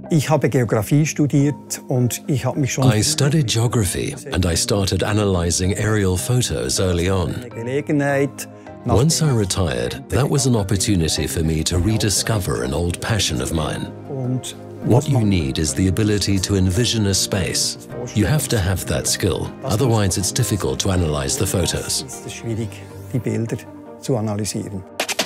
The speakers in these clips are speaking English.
Ich habe Geografie studiert und ich habe mich schon I studied geography and I started analyzing aerial photos early on. Gelegenheit. Once I retired, that was an opportunity for me to rediscover an old passion of mine. Und What you need is the ability to envision a space. You have to have that skill, otherwise it's difficult to analyze the photos. ist es schwierig, die Bilder zu analysieren.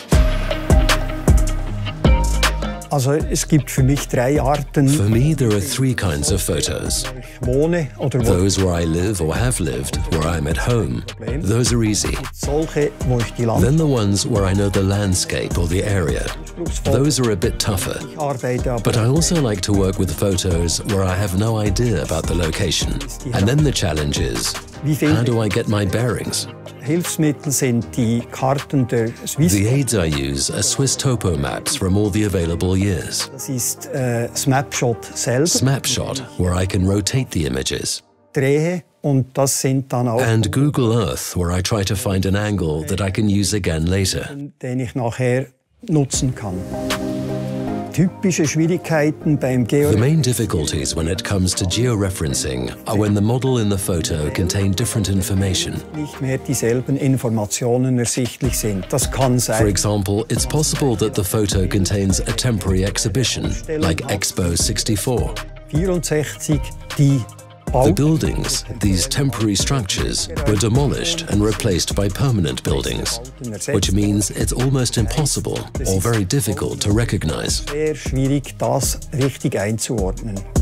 Also es gibt für mich 3 Arten, For me, there are 3 kinds of photos. wo ich wohne oder wo Those where I live or have lived, where I'm at home. Those are easy. solche, wo ich die Then the ones where I know the landscape or the area. Those are a bit tougher. Arbeite aber But I also like to work with photos where I have no idea about the location. And then the challenge is, how do I get my bearings? Hilfsmittel sind die Karten der Swiss. The aids I use are Swiss topo maps from all the available years. Das ist Snapshot selbst. Snapshot, where I can rotate the images. Drehe und das sind dann auch, And Google Earth, where I try to find an angle that I can use again later. den ich nachher nutzen kann. Typische Schwierigkeiten beim The main difficulties when it comes to georeferencing are when the model in the photo contain different information. nicht mehr dieselben Informationen ersichtlich sind. Das kann For sein. example, it's possible that the photo contains a temporary exhibition, like Expo 64. 64, die The buildings, these temporary structures, were demolished and replaced by permanent buildings, which means it's almost impossible or very difficult to recognize. sehr schwierig, das richtig einzuordnen.